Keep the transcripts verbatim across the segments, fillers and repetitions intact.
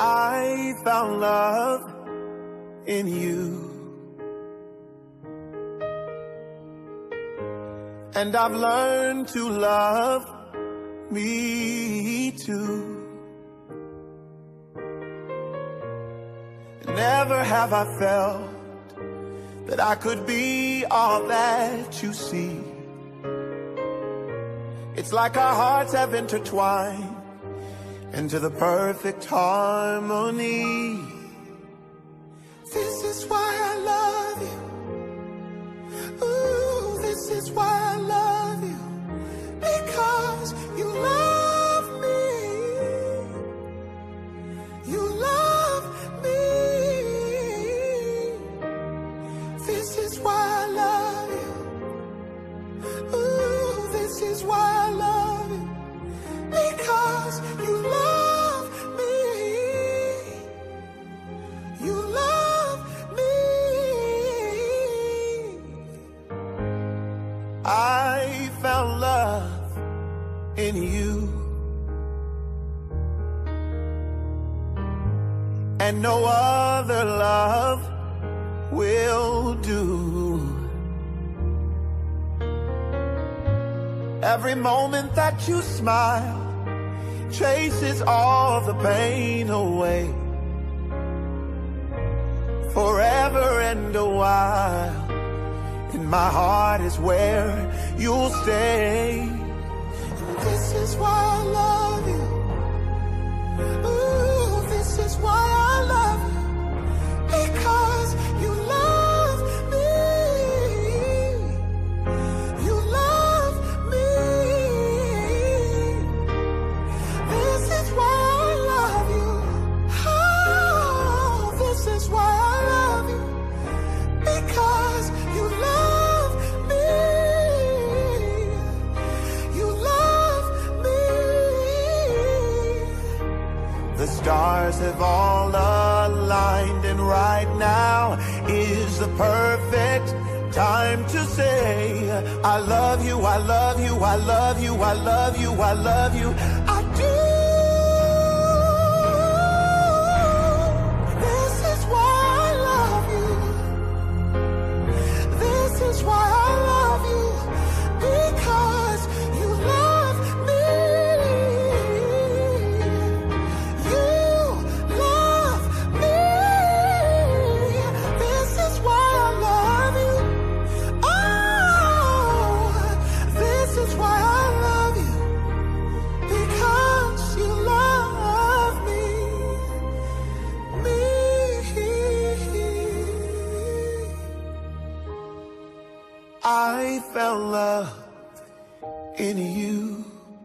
I found love in you, and I've learned to love me too. Never have I felt that I could be all that you see. It's like our hearts have intertwined into the perfect harmony. This is why I love you. Ooh, this is why I love you. Because you love me. You love me. This is why I love you. Ooh, this is why I love you. Because you love me. You love me. I found love in you, and no other love will do. Every moment that you smile chases all the pain away. Forever and a while, in my heart is where you'll stay. And this is why I love you. Ooh, this is why I love you. Because you love me. You love me. This is why I love you. Oh, this is why I love you. Because you love me. You love me. The stars have all aligned, and right now is the perfect time to say I love you, I love you, I love you, I love you, I love you, I do. This is why I love you. This is why I love you. Because you love me. You love me. This is why I love you. Oh, this is why I love you. Because you love me. Me. I found love in you,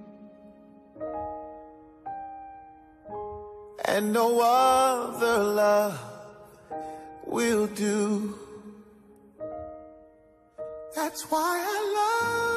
and no other love will do. That's why I love